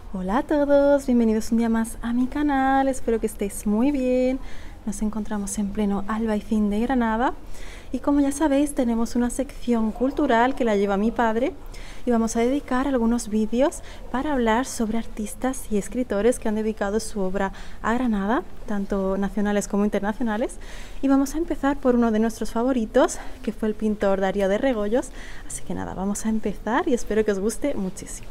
Hola a todos, bienvenidos un día más a mi canal, espero que estéis muy bien. Nos encontramos en pleno Albaicín de Granada y como ya sabéis tenemos una sección cultural que la lleva mi padre y vamos a dedicar algunos vídeos para hablar sobre artistas y escritores que han dedicado su obra a Granada, tanto nacionales como internacionales, y vamos a empezar por uno de nuestros favoritos, que fue el pintor Darío de Regoyos. Así que nada, vamos a empezar y espero que os guste muchísimo.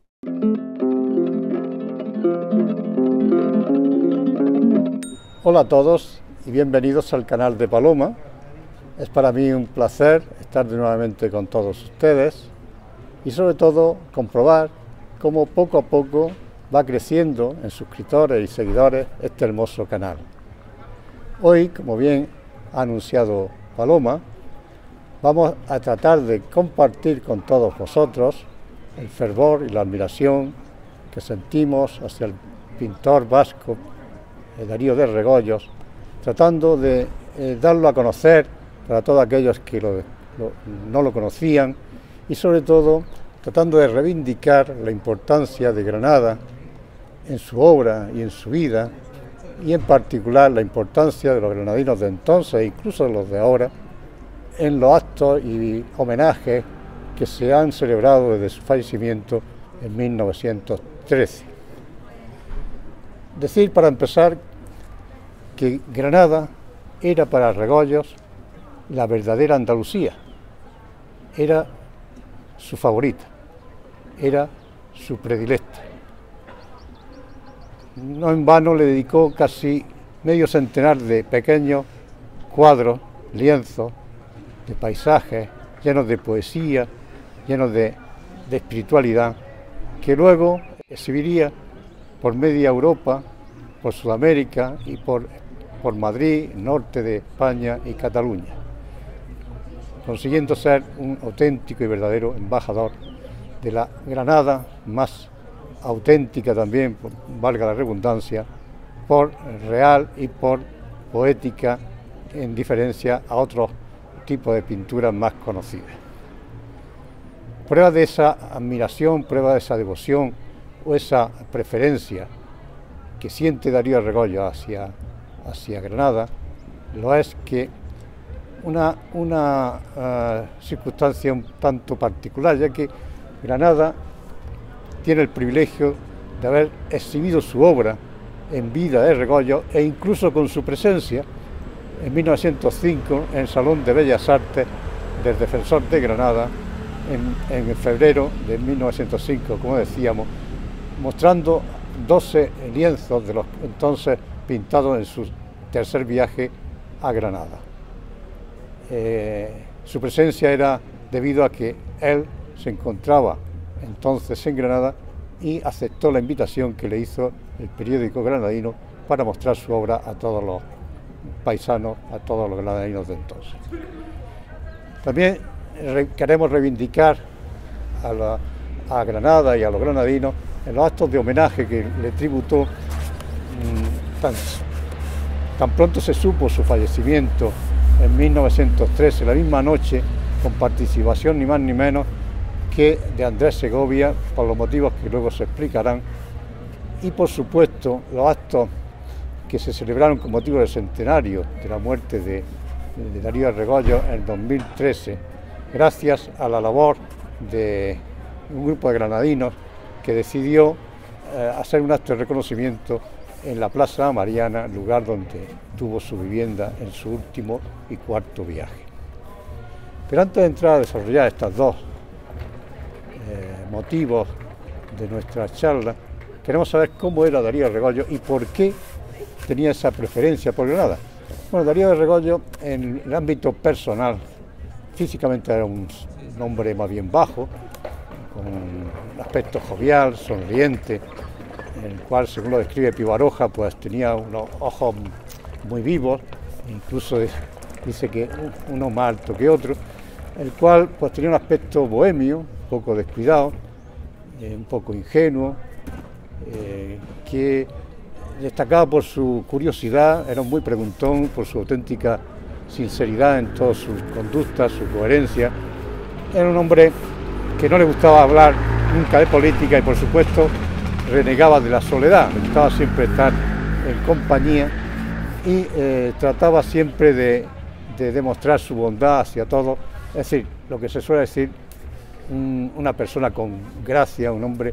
Hola a todos y bienvenidos al canal de Paloma. Es para mí un placer estar nuevamente con todos ustedes y sobre todo comprobar cómo poco a poco va creciendo en suscriptores y seguidores este hermoso canal. Hoy, como bien ha anunciado Paloma, vamos a tratar de compartir con todos vosotros el fervor y la admiración que sentimos hacia el pintor vasco Darío de Regoyos, tratando de darlo a conocer para todos aquellos que no lo conocían y sobre todo tratando de reivindicar la importancia de Granada en su obra y en su vida y en particular la importancia de los granadinos de entonces e incluso de los de ahora en los actos y homenajes que se han celebrado desde su fallecimiento en 1913. Decir para empezar que Granada era para Regoyos la verdadera Andalucía, era su favorita, era su predilecta. No en vano le dedicó casi medio centenar de pequeños cuadros, lienzos, de paisajes, llenos de poesía, llenos de espiritualidad, que luego exhibiría por media Europa, por Sudamérica y por Madrid, norte de España y Cataluña, consiguiendo ser un auténtico y verdadero embajador de la Granada más auténtica también, valga la redundancia, por real y por poética, en diferencia a otros tipos de pinturas más conocidas. Prueba de esa admiración, prueba de esa devoción o esa preferencia que siente Darío de Regoyos hacia Granada, lo es que una circunstancia un tanto particular, ya que Granada tiene el privilegio de haber exhibido su obra en vida de Regoyos e incluso con su presencia en 1905 en el Salón de Bellas Artes del Defensor de Granada en febrero de 1905, como decíamos, mostrando 12 lienzos de los entonces pintados en su tercer viaje a Granada. Su presencia era debido a que él se encontraba entonces en Granada y aceptó la invitación que le hizo el periódico granadino para mostrar su obra a todos los paisanos, a todos los granadinos de entonces. También queremos reivindicar a Granada y a los granadinos en los actos de homenaje que le tributó tan pronto se supo su fallecimiento en 1913, la misma noche, con participación ni más ni menos que de Andrés Segovia, por los motivos que luego se explicarán, y por supuesto los actos que se celebraron con motivo del centenario de la muerte de Darío de Regoyos en 2013, gracias a la labor de un grupo de granadinos que decidió hacer un acto de reconocimiento en la Plaza Mariana, lugar donde tuvo su vivienda en su último y cuarto viaje. Pero antes de entrar a desarrollar estos dos motivos de nuestra charla, queremos saber cómo era Darío de Regoyos y por qué tenía esa preferencia por Granada. Bueno, Darío de Regoyos en el ámbito personal, físicamente era un hombre más bien bajo, con un aspecto jovial, sonriente, en el cual, según lo describe Pío Baroja, pues tenía unos ojos muy vivos, incluso dice que uno más alto que otro, el cual pues tenía un aspecto bohemio, un poco descuidado, un poco ingenuo, que destacaba por su curiosidad, era muy preguntón, por su auténtica sinceridad en todas sus conductas, su coherencia. Era un hombre que no le gustaba hablar nunca de política y, por supuesto, renegaba de la soledad, le gustaba siempre estar en compañía y trataba siempre de demostrar su bondad hacia todos, es decir, lo que se suele decir, una persona con gracia, un hombre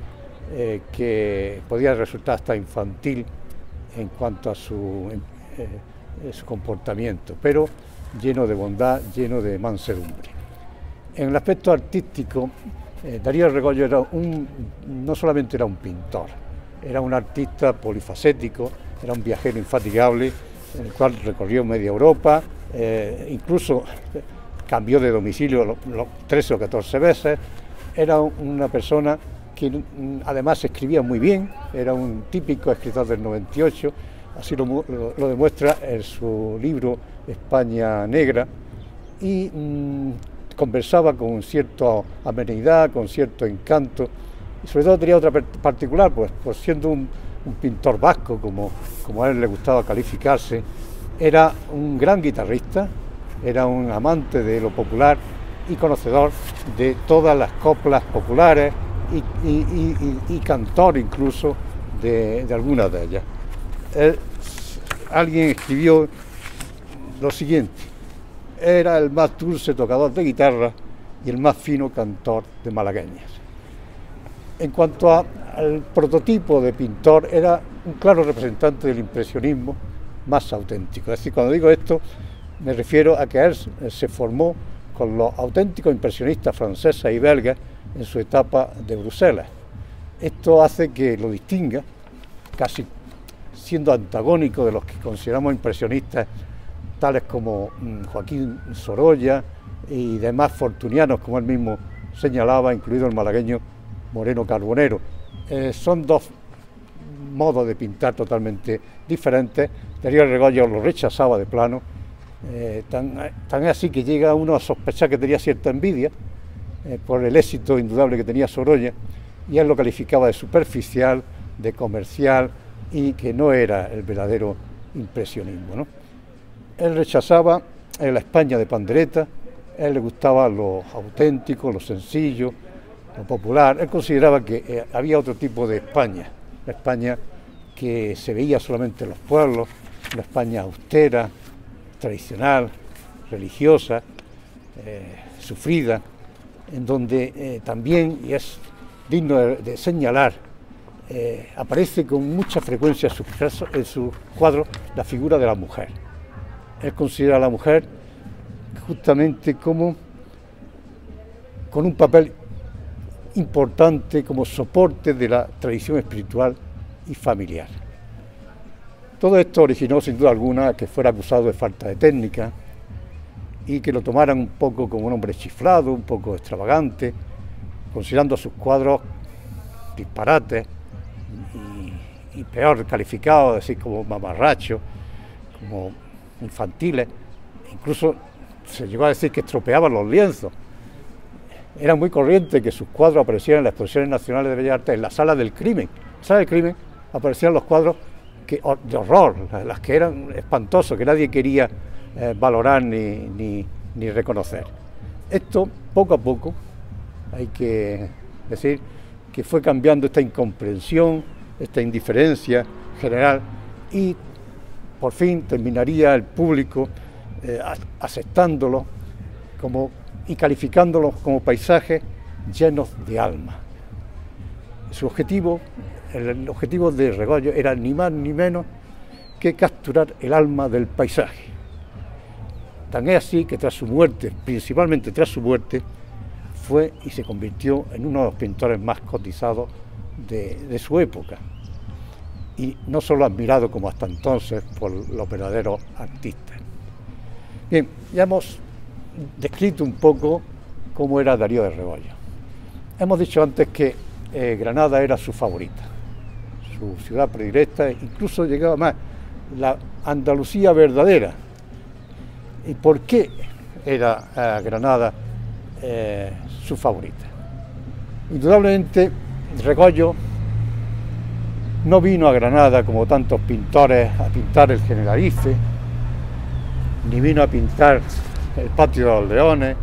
que podía resultar hasta infantil en cuanto a su comportamiento, pero lleno de bondad, lleno de mansedumbre. En el aspecto artístico, Darío de Regoyo no solamente era un pintor, era un artista polifacético, era un viajero infatigable, en el cual recorrió media Europa, incluso cambió de domicilio 13 o 14 veces, era una persona que además escribía muy bien, era un típico escritor del 98, así lo demuestra en su libro España Negra, y conversaba con cierta amenidad, con cierto encanto, y sobre todo tenía otra particular, pues siendo un pintor vasco, como a él le gustaba calificarse, era un gran guitarrista, era un amante de lo popular y conocedor de todas las coplas populares y cantor incluso de algunas de ellas. Alguien escribió lo siguiente: era el más dulce tocador de guitarra y el más fino cantor de malagueñas. En cuanto al prototipo de pintor, era un claro representante del impresionismo más auténtico. Es decir, cuando digo esto, me refiero a que él se formó con los auténticos impresionistas franceses y belgas en su etapa de Bruselas. Esto hace que lo distinga, casi siendo antagónico de los que consideramos impresionistas, tales como Joaquín Sorolla y demás fortunianos, como él mismo señalaba, incluido el malagueño Moreno Carbonero. Son dos modos de pintar totalmente diferentes. Darío de Regoyo lo rechazaba de plano, tan así que llega uno a sospechar que tenía cierta envidia por el éxito indudable que tenía Sorolla, y él lo calificaba de superficial, de comercial, y que no era el verdadero impresionismo, ¿no? Él rechazaba la España de pandereta, a él le gustaba lo auténtico, lo sencillo, lo popular. Él consideraba que había otro tipo de España, la España que se veía solamente en los pueblos, la España austera, tradicional, religiosa, sufrida, en donde también, y es digno de señalar, aparece con mucha frecuencia en sus cuadros la figura de la mujer. Él considera a la mujer justamente como con un papel importante como soporte de la tradición espiritual y familiar. Todo esto originó sin duda alguna que fuera acusado de falta de técnica y que lo tomaran un poco como un hombre chiflado, un poco extravagante, considerando sus cuadros disparates y peor calificados, así como mamarrachos, como infantiles. Incluso se llegó a decir que estropeaban los lienzos. Era muy corriente que sus cuadros aparecieran en las exposiciones nacionales de Bellas Artes, en la Sala del Crimen. En la Sala del Crimen aparecían los cuadros de horror, las que eran espantosos, que nadie quería valorar ni reconocer. Esto, poco a poco, hay que decir que fue cambiando esta incomprensión, esta indiferencia general, y por fin terminaría el público aceptándolo y calificándolos como paisajes llenos de alma. Su objetivo, el objetivo de Regoyo, era ni más ni menos que capturar el alma del paisaje. Tan es así que tras su muerte, principalmente tras su muerte, fue y se convirtió en uno de los pintores más cotizados de su época, y no solo admirado como hasta entonces por los verdaderos artistas. Bien, ya hemos descrito un poco cómo era Darío de Regoyo. Hemos dicho antes que Granada era su favorita, su ciudad predilecta, incluso llegaba más, la Andalucía verdadera. ¿Y por qué era Granada su favorita? Indudablemente, Regoyo no vino a Granada como tantos pintores a pintar el Generalife, ni vino a pintar el Patio de los Leones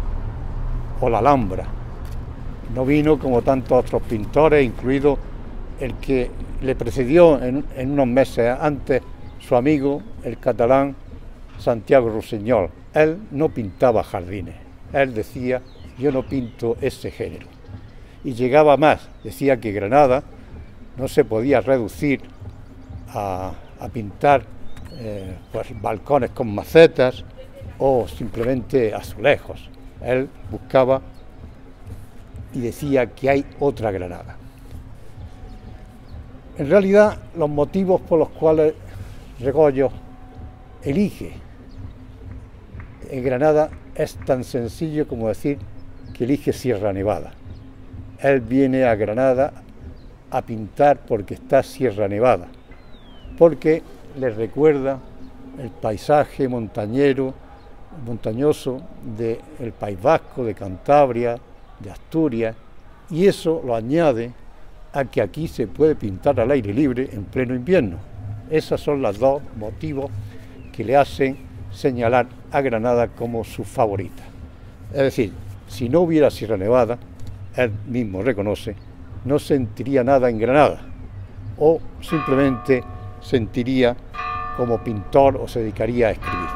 o la Alhambra. No vino como tantos otros pintores, incluido el que le precedió en unos meses antes su amigo, el catalán Santiago Rossinyol. Él no pintaba jardines, él decía, yo no pinto ese género. Y llegaba más, decía que Granada no se podía reducir a pintar pues, balcones con macetas o simplemente azulejos. Él buscaba y decía que hay otra Granada. En realidad, los motivos por los cuales Regoyos elige en Granada es tan sencillo como decir que elige Sierra Nevada. Él viene a Granada a pintar porque está Sierra Nevada, porque le recuerda el paisaje montañoso del País Vasco, de Cantabria, de Asturias, y eso lo añade a que aquí se puede pintar al aire libre en pleno invierno. Esos son los dos motivos que le hacen señalar a Granada como su favorita. Es decir, si no hubiera Sierra Nevada, él mismo reconoce, no sentiría nada en Granada, o simplemente sentiría como pintor o se dedicaría a escribir.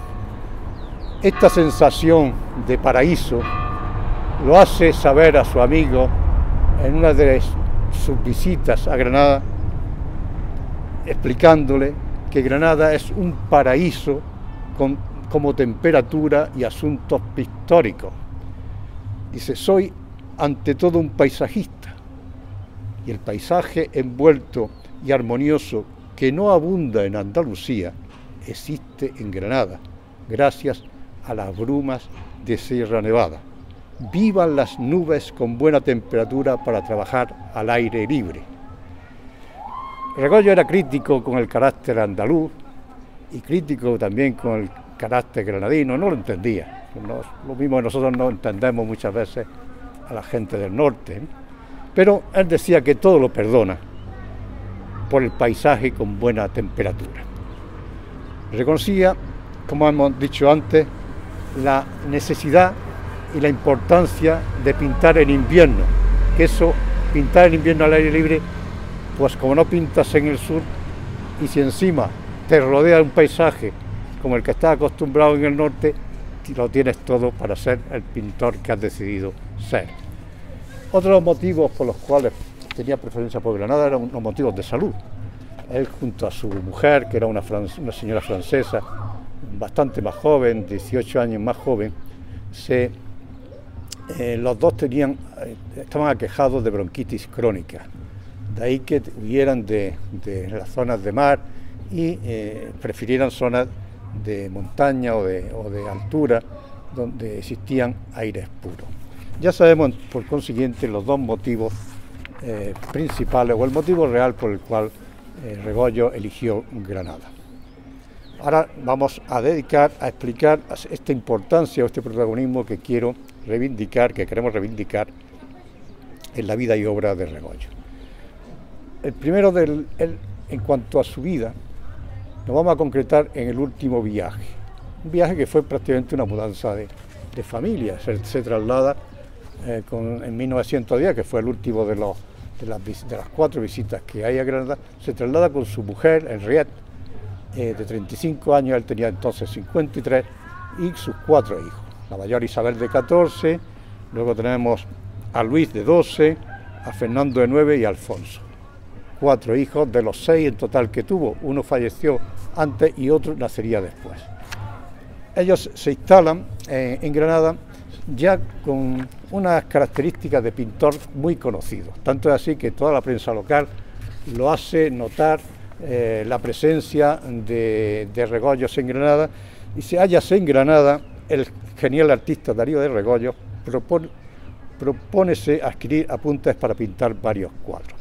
Esta sensación de paraíso lo hace saber a su amigo en una de sus visitas a Granada, explicándole que Granada es un paraíso como temperatura y asuntos pictóricos. Dice, soy ante todo un paisajista, y el paisaje envuelto y armonioso que no abunda en Andalucía existe en Granada, gracias a las brumas de Sierra Nevada. Vivan las nubes con buena temperatura para trabajar al aire libre. Regoyos era crítico con el carácter andaluz y crítico también con el carácter granadino, no lo entendía. Lo mismo que nosotros no entendemos muchas veces a la gente del norte, ¿eh? Pero él decía que todo lo perdona por el paisaje con buena temperatura. Reconocía, como hemos dicho antes, la necesidad y la importancia de pintar en invierno, que eso, pintar en invierno al aire libre, pues como no pintas en el sur, y si encima te rodea un paisaje como el que estás acostumbrado en el norte, lo tienes todo para ser el pintor que has decidido ser. Otros motivos por los cuales tenía preferencia por Granada eran los motivos de salud. Él junto a su mujer, que era una señora francesa, bastante más joven, 18 años más joven, los dos estaban aquejados de bronquitis crónica. De ahí que huyeran de las zonas de mar y prefirieran zonas de montaña o de altura donde existían aires puros. Ya sabemos, por consiguiente, los dos motivos principales o el motivo real por el cual Regoyos eligió Granada. Ahora vamos a explicar esta importancia o este protagonismo que queremos reivindicar en la vida y obra de Regoyos. El primero, en cuanto a su vida, nos vamos a concretar en el último viaje. Un viaje que fue prácticamente una mudanza de familia. Se traslada en 1910, que fue el último de las 4 visitas que hay a Granada, se traslada con su mujer, Henriette, de 35 años, él tenía entonces 53, y sus 4 hijos. La mayor Isabel de 14, luego tenemos a Luis de 12, a Fernando de 9 y a Alfonso. 4 hijos de los 6 en total que tuvo. Uno falleció antes y otro nacería después. Ellos se instalan en Granada ya con unas características de pintor muy conocido. Tanto es así que toda la prensa local lo hace notar la presencia de Regoyos en Granada, y se halla en Granada el genial artista Darío de Regoyos propónese a escribir apuntes para pintar varios cuadros.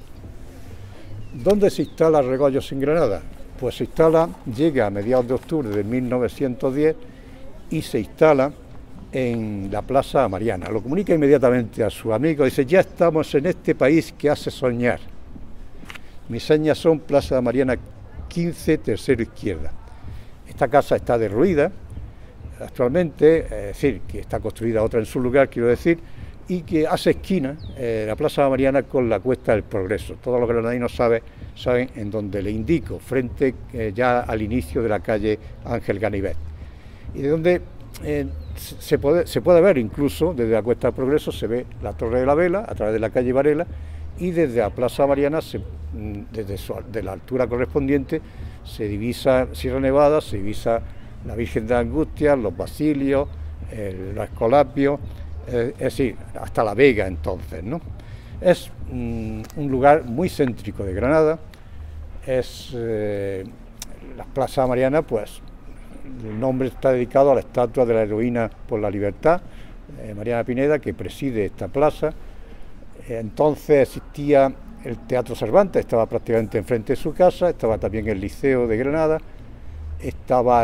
¿Dónde se instala Regoyos en Granada? Pues llega a mediados de octubre de 1910 y se instala en la Plaza Mariana. Lo comunica inmediatamente a su amigo, dice, ya estamos en este país que hace soñar. Mis señas son Plaza Mariana 15, tercero izquierda. Esta casa está derruida actualmente, es decir, que está construida otra en su lugar, quiero decir, y que hace esquina la Plaza Mariana con la Cuesta del Progreso. Todos los granadinos saben en dónde le indico, frente ya al inicio de la calle Ángel Ganivet. Y de donde se puede ver incluso desde la Cuesta del Progreso, se ve la Torre de la Vela a través de la calle Varela, y desde la Plaza Mariana, de la altura correspondiente, se divisa Sierra Nevada, se divisa la Virgen de Angustias, los Basilios, los Escolapios, es decir, hasta La Vega entonces, ¿no? Es un lugar muy céntrico de Granada. Es la Plaza Mariana, pues el nombre está dedicado a la estatua de la heroína por la libertad, Mariana Pineda, que preside esta plaza. Entonces existía el Teatro Cervantes, estaba prácticamente enfrente de su casa, estaba también el Liceo de Granada, estaba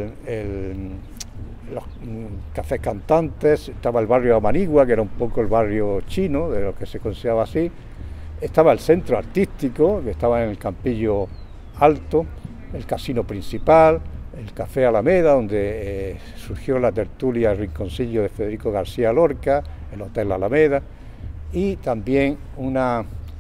los cafés cantantes, estaba el barrio de Amanigua, que era un poco el barrio chino, de lo que se consideraba así, estaba el centro artístico, que estaba en el Campillo Alto, el casino principal, el Café Alameda, donde surgió la tertulia El Rinconcillo de Federico García Lorca, el Hotel Alameda, y también una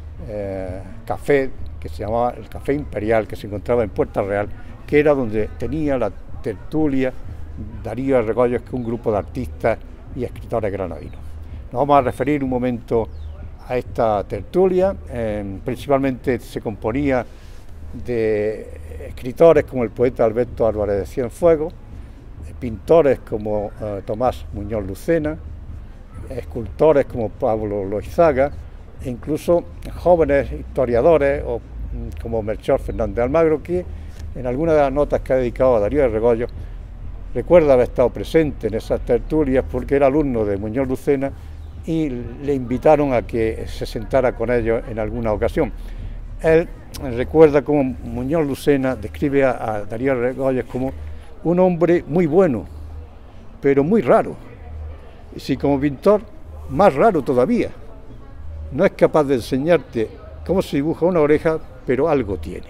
café que se llamaba el Café Imperial, que se encontraba en Puerta Real, que era donde tenía la tertulia Darío de Regoyos, que es un grupo de artistas y escritores granadinos. Nos vamos a referir un momento a esta tertulia. Principalmente se componía de escritores como el poeta Alberto Álvarez de Cienfuegos, pintores como Tomás Muñoz Lucena, escultores como Pablo Loizaga, e incluso jóvenes historiadores como Melchor Fernández Almagro, que en algunas de las notas que ha dedicado a Darío de Regoyos recuerda haber estado presente en esas tertulias porque era alumno de Muñoz Lucena y le invitaron a que se sentara con ellos en alguna ocasión. Él recuerda cómo Muñoz Lucena describe a Darío de Regoyos como un hombre muy bueno, pero muy raro. Y si como pintor, más raro todavía. No es capaz de enseñarte cómo se dibuja una oreja, pero algo tiene.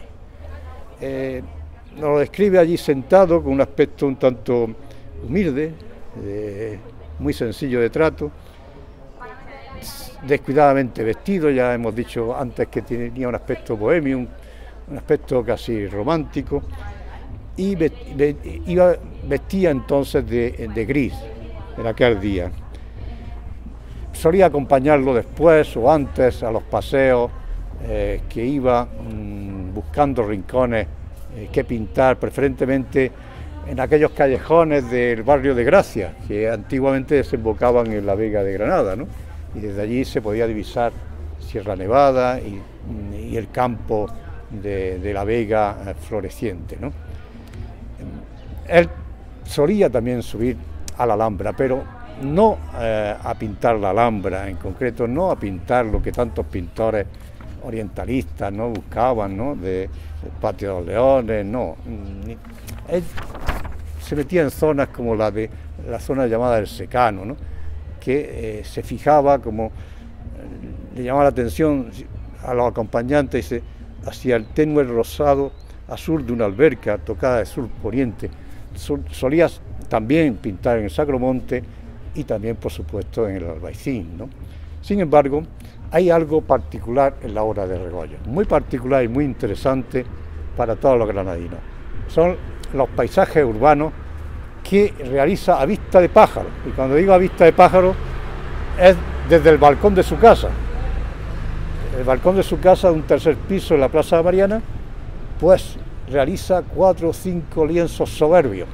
Nos lo describe allí sentado con un aspecto un tanto humilde, muy sencillo de trato, descuidadamente vestido. Ya hemos dicho antes que tenía un aspecto bohemio, un aspecto casi romántico, y vestía entonces de gris en aquel día. Solía acompañarlo después o antes a los paseos, que iba buscando rincones que pintar, preferentemente en aquellos callejones del barrio de Gracia, que antiguamente desembocaban en la Vega de Granada, ¿no? Y desde allí se podía divisar Sierra Nevada y el campo de la Vega floreciente, ¿no? Él solía también subir a la Alhambra, pero no a pintar la Alhambra en concreto, no a pintar lo que tantos pintores orientalistas no buscaban, ¿no? De Patio de los Leones, no. Él se metía en zonas como la zona llamada del Secano, ¿no? Que se fijaba como le llamaba la atención a los acompañantes hacia el tenue rosado azul de una alberca tocada de sur poniente. Solía también pintar en el Sacromonte y también, por supuesto, en el Albaicín, ¿no? Sin embargo, hay algo particular en la obra de Regoyos, muy particular y muy interesante para todos los granadinos. Son los paisajes urbanos que realiza a vista de pájaro, y cuando digo a vista de pájaro es desde el balcón de su casa. El balcón de su casa, de un tercer piso en la Plaza Mariana, pues realiza 4 o 5 lienzos soberbios,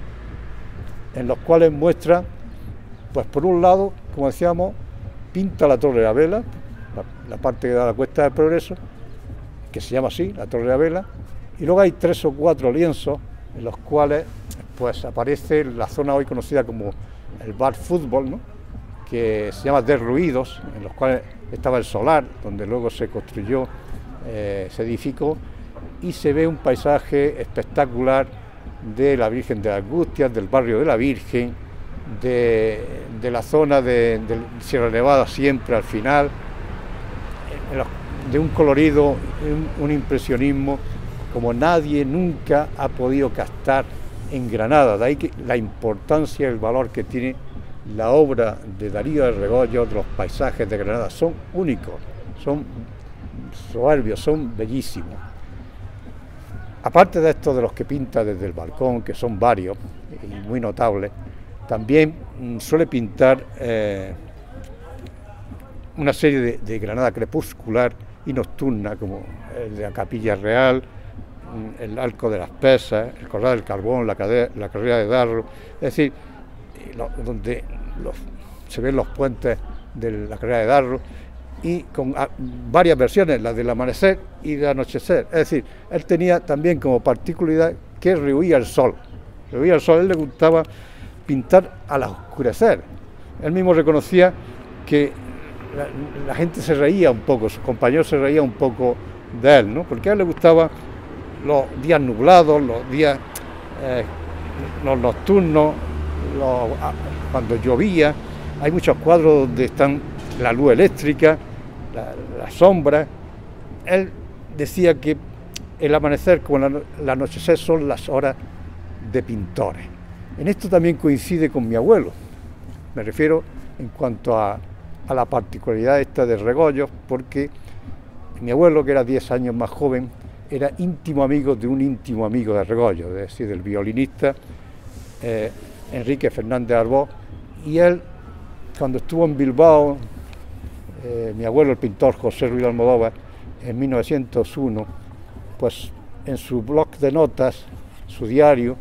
en los cuales muestra, pues por un lado, como decíamos, pinta la Torre de la Vela, la parte que da a la Cuesta del Progreso, que se llama así, la Torre de la Vela, y luego hay 3 o 4 lienzos en los cuales pues aparece la zona hoy conocida como el bar fútbol, ¿no? Que se llama Derruidos, en los cuales estaba el solar, donde luego se construyó, se edificó, y se ve un paisaje espectacular de la Virgen de Angustias, del barrio de la Virgen, de la zona de Sierra Nevada siempre al final, de un colorido, un impresionismo como nadie nunca ha podido captar en Granada. De ahí que la importancia y el valor que tiene la obra de Darío de Regoyos, los paisajes de Granada, son únicos, son soberbios, son bellísimos. Aparte de esto de los que pinta desde el balcón, que son varios y muy notables, también suele pintar una serie de Granada crepuscular y nocturna, como el de la Capilla Real, el Arco de las Pesas, el Corral del Carbón, la carrera de Darro, es decir, donde se ven los puentes de la carrera de Darro, y con varias versiones, la del amanecer y del anochecer. Es decir, él tenía también como particularidad que rehuía el sol. Rehuía el sol, a él le gustaba pintar al oscurecer. Él mismo reconocía que la gente se reía un poco, sus compañeros se reían un poco de él, ¿no? Porque a él le gustaban los días nublados, los días los nocturnos, cuando llovía. Hay muchos cuadros donde están la luz eléctrica, la sombra. Él decía que el amanecer como el anochecer son las horas de pintores. En esto también coincide con mi abuelo. Me refiero en cuanto a la particularidad esta de Regoyos, porque mi abuelo, que era 10 años más joven, era íntimo amigo de un íntimo amigo de Regoyos, es decir, del violinista Enrique Fernández Arbós, y él, cuando estuvo en Bilbao, mi abuelo, el pintor José Ruiz Almodóvar, en 1901, pues en su blog de notas, su diario,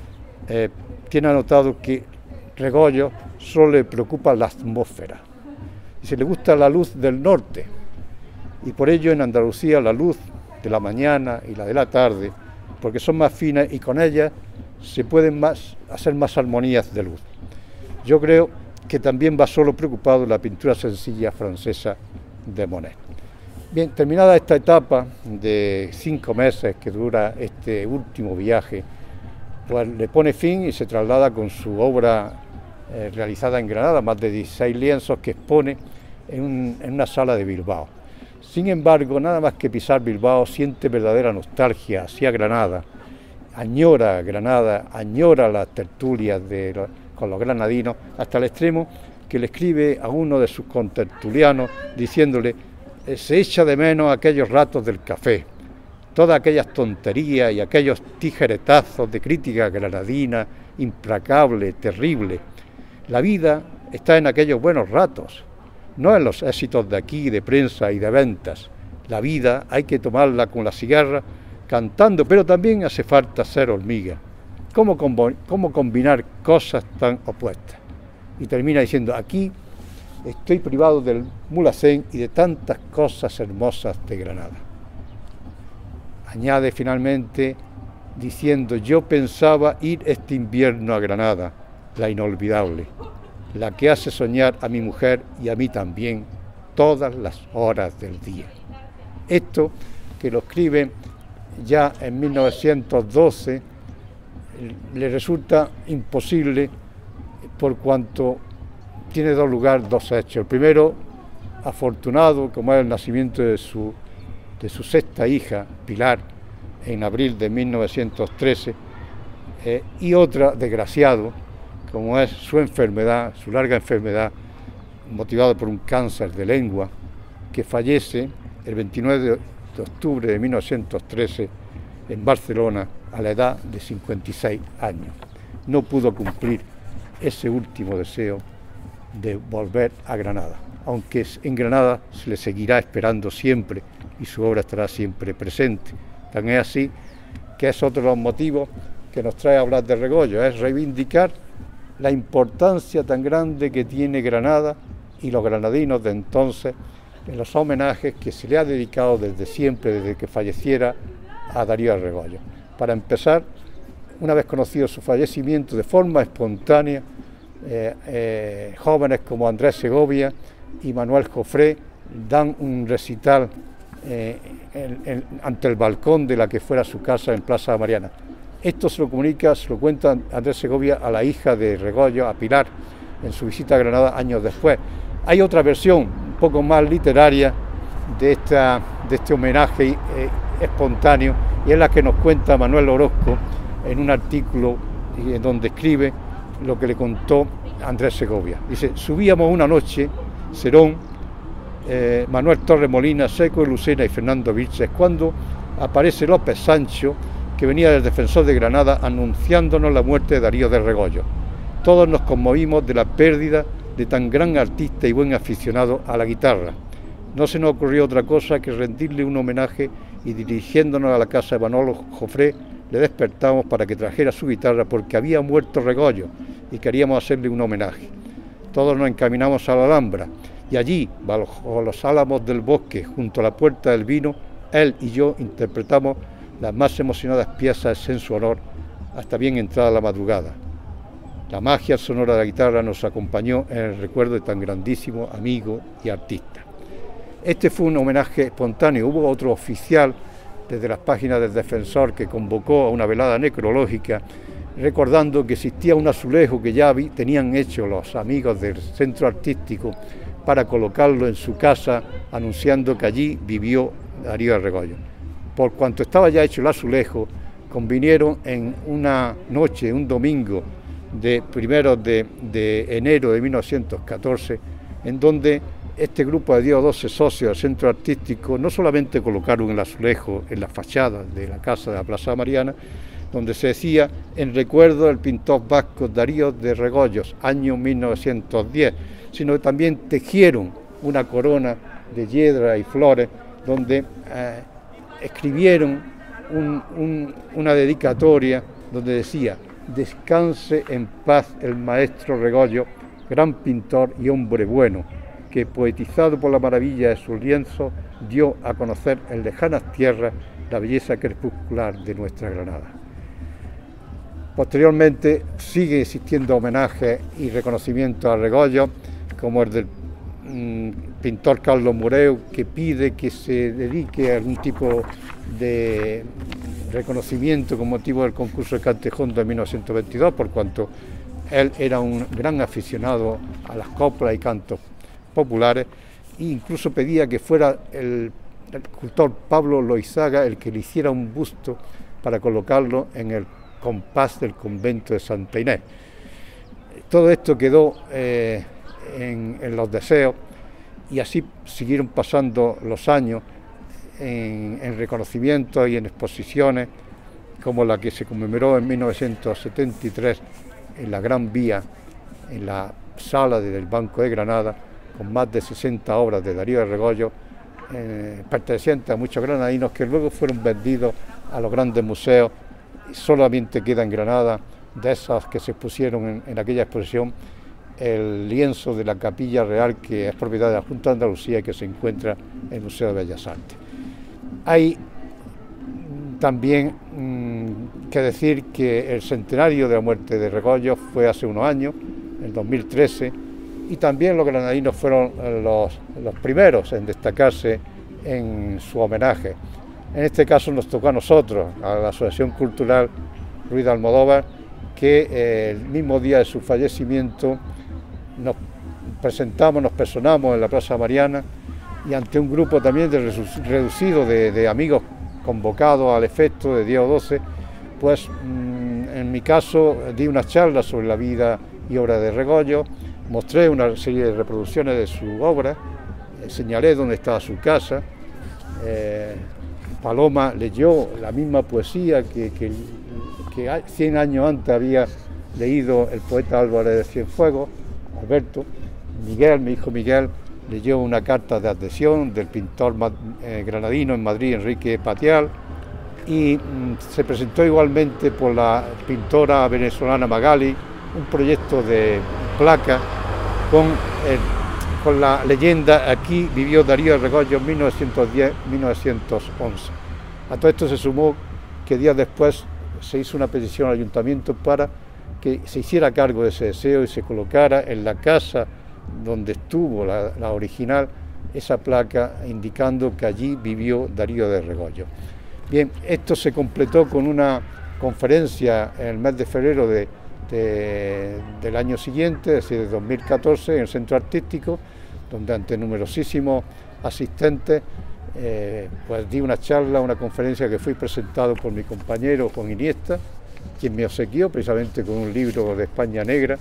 tiene anotado que Regoyos solo le preocupa la atmósfera. Dice, le gusta la luz del norte, y por ello en Andalucía la luz de la mañana y la de la tarde, porque son más finas y con ellas se pueden hacer más armonías de luz. Yo creo que también va solo preocupado la pintura sencilla francesa de Monet. Bien, terminada esta etapa de 5 meses que dura este último viaje, pues le pone fin y se traslada con su obra realizada en Granada, más de 16 lienzos que expone en una sala de Bilbao. Sin embargo, nada más que pisar Bilbao, siente verdadera nostalgia hacia Granada, añora Granada, añora las tertulias con los granadinos, hasta el extremo que le escribe a uno de sus contertulianos diciéndole: se echa de menos aquellos ratos del café, todas aquellas tonterías y aquellos tijeretazos de crítica granadina, implacable, terrible. La vida está en aquellos buenos ratos, no en los éxitos de aquí, de prensa y de ventas. La vida hay que tomarla con la cigarra, cantando, pero también hace falta ser hormiga. ¿Cómo combinar cosas tan opuestas? Y termina diciendo: aquí estoy privado del mulacén y de tantas cosas hermosas de Granada. Añade finalmente diciendo: yo pensaba ir este invierno a Granada, la inolvidable, la que hace soñar a mi mujer y a mí también todas las horas del día. Esto, que lo escribe ya en 1912, le resulta imposible por cuanto tiene dos hechos. El primero, afortunado, como es el nacimiento de su sexta hija, Pilar, en abril de 1913, y otra, desgraciado, como es su enfermedad, su larga enfermedad, motivada por un cáncer de lengua, que fallece el 29 de octubre de 1913 en Barcelona a la edad de 56 años. No pudo cumplir ese último deseo de volver a Granada, aunque en Granada se le seguirá esperando siempre y su obra estará siempre presente. Tan es así que es otro de los motivos que nos trae a hablar de Regoyos, es reivindicar la importancia tan grande que tiene Granada y los granadinos de entonces en los homenajes que se le ha dedicado desde siempre, desde que falleciera, a Darío de Regoyos. Para empezar, una vez conocido su fallecimiento de forma espontánea, jóvenes como Andrés Segovia y Manuel Jofré dan un recital ante el balcón de la que fuera su casa en Plaza Mariana. Esto se lo cuenta Andrés Segovia a la hija de Regoyos, a Pilar, en su visita a Granada años después. Hay otra versión, un poco más literaria, de este homenaje espontáneo, y es la que nos cuenta Manuel Orozco en un artículo donde escribe lo que le contó Andrés Segovia. Dice, subíamos una noche, Serón, Manuel Torres Molina, Seco de Lucena y Fernando Vilches, cuando aparece López Sancho, que venía del Defensor de Granada, anunciándonos la muerte de Darío de Regoyos. Todos nos conmovimos de la pérdida de tan gran artista y buen aficionado a la guitarra. No se nos ocurrió otra cosa que rendirle un homenaje y dirigiéndonos a la casa de Manolo Jofré, le despertamos para que trajera su guitarra porque había muerto Regoyos y queríamos hacerle un homenaje. Todos nos encaminamos a la Alhambra y allí, bajo los álamos del bosque, junto a la Puerta del Vino, él y yo interpretamos las más emocionadas piezas en su honor hasta bien entrada la madrugada. La magia sonora de la guitarra nos acompañó en el recuerdo de tan grandísimo amigo y artista. Este fue un homenaje espontáneo. Hubo otro oficial desde las páginas del Defensor que convocó a una velada necrológica recordando que existía un azulejo que ya tenían hecho los amigos del centro artístico para colocarlo en su casa anunciando que allí vivió Darío de Regoyos. Por cuanto estaba ya hecho el azulejo, convinieron en una noche, un domingo de primeros de enero de 1914, en donde este grupo de 12 socios del centro artístico no solamente colocaron el azulejo en la fachada de la casa de la Plaza Mariana, donde se decía en recuerdo del pintor vasco Darío de Regoyos, año 1910, sino que también tejieron una corona de hiedra y flores, donde escribieron una dedicatoria donde decía: descanse en paz el maestro Regoyos, gran pintor y hombre bueno, que poetizado por la maravilla de sus lienzos dio a conocer en lejanas tierras la belleza crepuscular de nuestra Granada. Posteriormente sigue existiendo homenajes y reconocimientos a Regoyos, como el del pintor Carlos Moreu, que pide que se dedique a algún tipo de reconocimiento con motivo del concurso de Cantejón de 1922, por cuanto él era un gran aficionado a las coplas y cantos populares, e incluso pedía que fuera el escultor Pablo Loizaga el que le hiciera un busto para colocarlo en el compás del convento de Santa Inés. Todo esto quedó en los deseos y así siguieron pasando los años en reconocimientos y en exposiciones como la que se conmemoró en 1973 en la Gran Vía, en la sala del Banco de Granada, con más de 60 obras de Darío de Regoyos, pertenecientes a muchos granadinos que luego fueron vendidos a los grandes museos. Solamente queda en Granada, de esas que se expusieron en aquella exposición, el lienzo de la Capilla Real, que es propiedad de la Junta de Andalucía y que se encuentra en el Museo de Bellas Artes. Hay también que decir que el centenario de la muerte de Regoyos fue hace unos años, el 2013, y también los granadinos fueron los primeros en destacarse en su homenaje. En este caso nos tocó a nosotros, a la Asociación Cultural Ruiz de Almodóvar, que el mismo día de su fallecimiento nos personamos en la Plaza Mariana y ante un grupo también reducido de amigos convocados al efecto de 10 o 12, pues en mi caso di una charla sobre la vida y obra de Regoyos, mostré una serie de reproducciones de su obra, señalé dónde estaba su casa. Paloma leyó la misma poesía que 100 años antes había leído el poeta Álvarez de Cienfuegos, Alberto. Miguel, mi hijo Miguel, leyó una carta de adhesión del pintor granadino en Madrid, Enrique Patial, y se presentó igualmente por la pintora venezolana Magali un proyecto de placa con la leyenda "Aquí vivió Darío de Regoyos 1910-1911. A todo esto se sumó que días después se hizo una petición al ayuntamiento para que se hiciera cargo de ese deseo y se colocara en la casa donde estuvo la original esa placa indicando que allí vivió Darío de Regoyos. Bien, esto se completó con una conferencia en el mes de febrero del año siguiente, es decir, de 2014, en el Centro Artístico, donde ante numerosísimos asistentes pues di una charla, una conferencia que fui presentado por mi compañero Juan Iniesta, quien me obsequió precisamente con un libro de España Negra,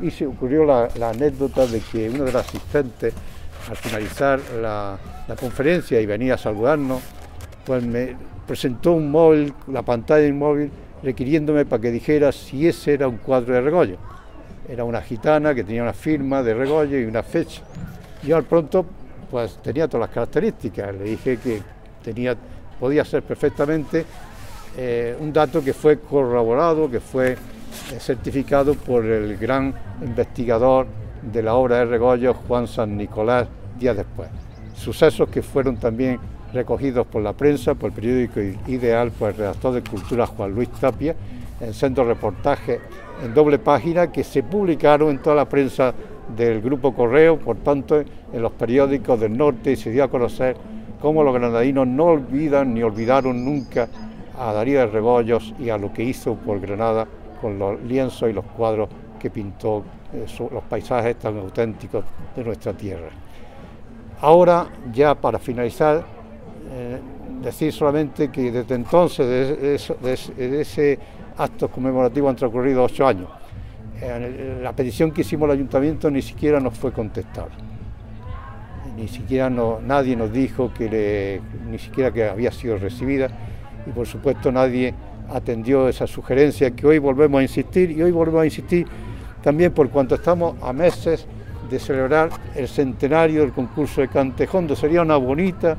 y se ocurrió la anécdota de que uno de los asistentes, al finalizar la conferencia y venía a saludarnos, pues me presentó un móvil, la pantalla del móvil, requiriéndome para que dijera si ese era un cuadro de Regoyo. Era una gitana que tenía una firma de Regoyo y una fecha. Yo al pronto pues tenía todas las características, le dije que podía ser perfectamente un dato que fue corroborado, que fue certificado por el gran investigador de la obra de Regoyo, Juan San Nicolás, días después. Sucesos que fueron también recogidos por la prensa, por el periódico Ideal, por el redactor de Cultura Juan Luis Tapia, en sendos reportajes en doble página que se publicaron en toda la prensa del Grupo Correo, por tanto en los periódicos del norte, y se dio a conocer cómo los granadinos no olvidan ni olvidaron nunca a Darío de Rebollos y a lo que hizo por Granada con los lienzos y los cuadros que pintó, los paisajes tan auténticos de nuestra tierra. Ahora, ya para finalizar, decir solamente que desde entonces, de ese acto conmemorativo, han transcurrido 8 años. La petición que hicimos al ayuntamiento ni siquiera nos fue contestada. Ni siquiera nadie nos dijo ni siquiera que había sido recibida, y por supuesto nadie atendió esa sugerencia que hoy volvemos a insistir, y hoy volvemos a insistir también por cuanto estamos a meses de celebrar el centenario del concurso de Cantejondo. Sería una bonita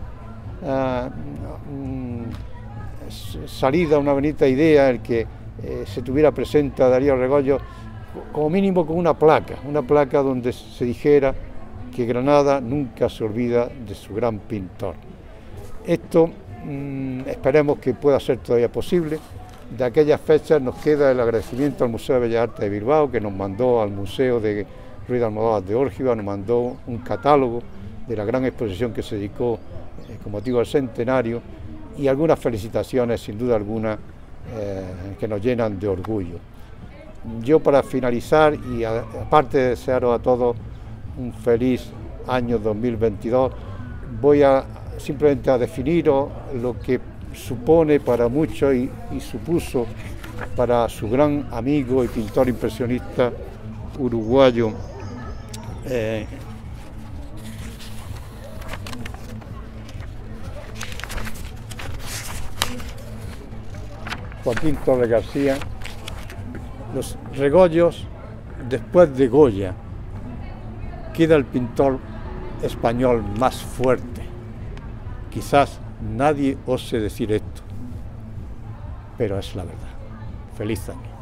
salida, una bonita idea el que se tuviera presente a Darío Regoyo, como mínimo con una placa donde se dijera que Granada nunca se olvida de su gran pintor. Esto esperemos que pueda ser todavía posible. De aquellas fechas nos queda el agradecimiento al Museo de Bellas Artes de Bilbao, que nos mandó al Museo de Ruiz de Almodóvar de Órgiva, nos mandó un catálogo de la gran exposición que se dedicó con motivo del centenario, y algunas felicitaciones, sin duda alguna, que nos llenan de orgullo. Yo, para finalizar, y aparte de desearos a todos un feliz año 2022, voy simplemente a definiros lo que supone para muchos y supuso para su gran amigo y pintor impresionista uruguayo, Joaquín Torres García. Los Regoyos, después de Goya, queda el pintor español más fuerte. Quizás nadie ose decir esto, pero es la verdad. Feliz año.